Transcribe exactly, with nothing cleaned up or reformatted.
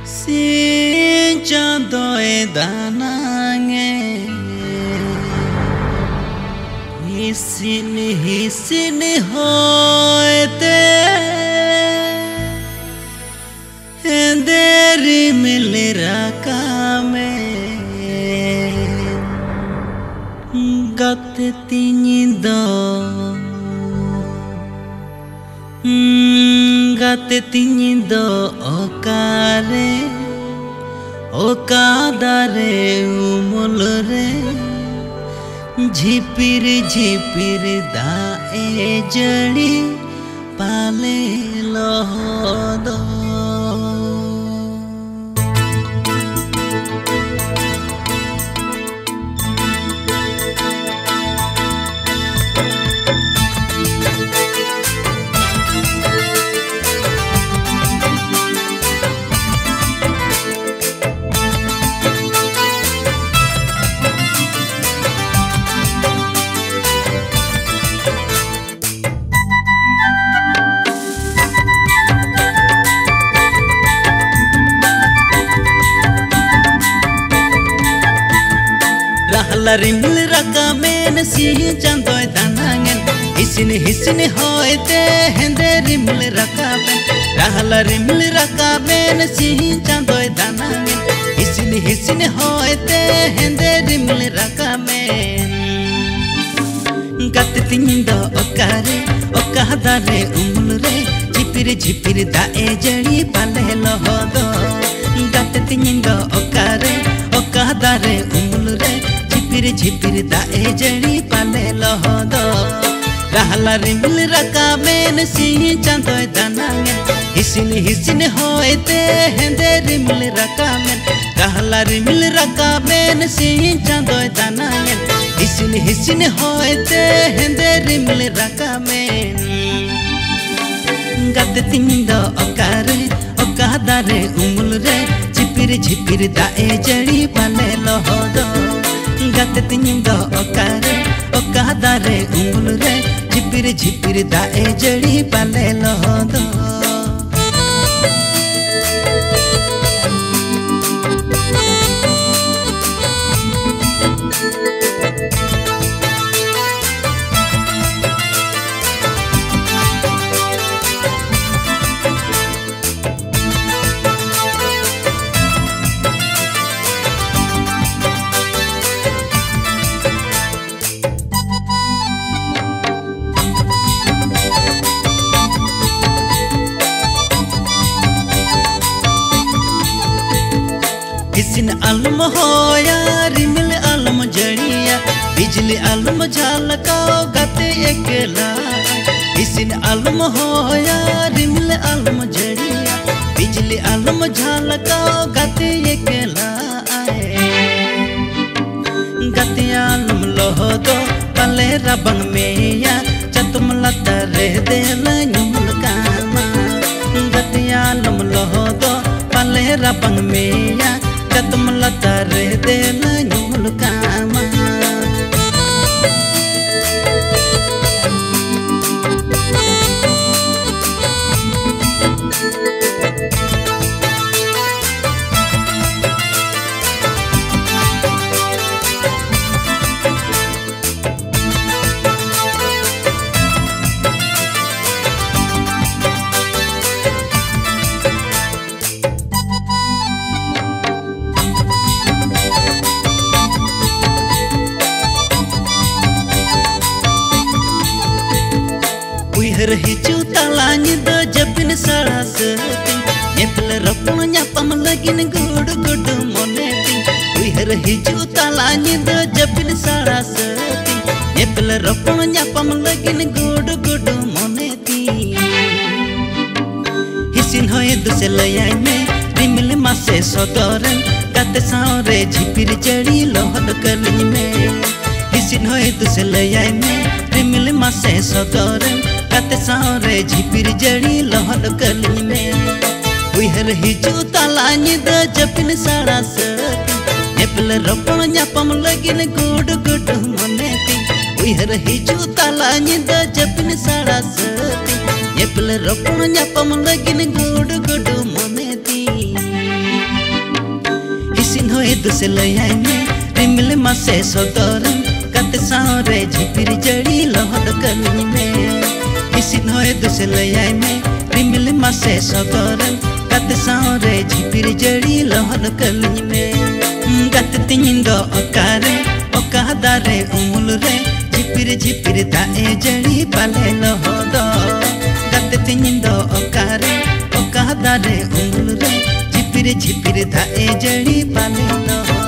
si chandoe danange hisin hisin hoete henderi milirakame gatte tinyindo gatte tinyindo okare okadare umulre झिपिर झिपिर दाए जड़ी पाले लहदो Rimil rakamen si chandoy danangen hisin hisin hoite hende rimil rakamen rahla rimil rakamen si chandoy danangen hisin hisin hoite hende rimil rakamen gat tinyindo okare okadare umulre झिपिर झिपिर दाए जड़ी पाले लहदो gat tinyindo okare okadare umulre झिपिर झिपिर दाए जड़ी पाले लहदो रहला रिमिल रकामेन सी चांदोय दानांगेन हिसिन हिसिन होते हेंदे रिमिल रकामेन रहला रिमिल रकामेन सी चांदोय दानांगेन हिसिन हिसिन होते हेंदे रिमिल रकामेन गत तिंदो ओकारे ओकादारे उमुलरे झिपिर झिपिर दाए जड़ी पाले लहदो gat tinyindo okare okadare umulre झिपिर झिपिर दाए जड़ी पाले लहदो हिसिन आलम होया रिमिल आलम जड़िया बिजली आलम झलकाओ गाते एकला हिसिन आलम होया रिमिल आलम जड़िया बिजली आलम झलकाओ गाते एकला गाते आलम लहदो पाले रबंग मेया चतुम लता रे देला नुमल कामा गाते आलम लहदो पाले रबंग मेया कदम लता रे देला नुमल कामा Hicu talanya do jabin sarasati nyepel rapun nyapam lagin gudu gudu moneti wihar hicu talanya do jabin sarasati nyepel rapun nyapam lagin gudu gudu moneti hisin hoye duse layai me rimil mase sodoren gate saore झिपिर जड़ी lohad kalin me hisin hoye duse layai me rimil mase sodoren गाते सारे झिपिर जड़ी लहद कलिन में उहर हिजू तालानी द जपिन साड़ा सती नेपल रपण न्यापम लगिन गुड गुड मनेती उहर हिजू तालानी द जपिन साड़ा सती नेपल रपण न्यापम लगिन गुड गुड मनेती होए दुसे लयाई में रिमिल मासे सदरन कत सारे झिपिर जड़ी लहद कलिंग में इसिन होए दुसे लयाई में रिमिल मासे सदरन कत सारे झिपिर जड़ी लहद कलिंग में गत तिन दो ओकारे ओका दारे उमुल रे झिपिर झिपिर दाए जड़ी पाले लहद गत तिन दो ओकारे ओका दारे उमुल रे झिपिर झिपिर दाए जड़ी पाले लहद।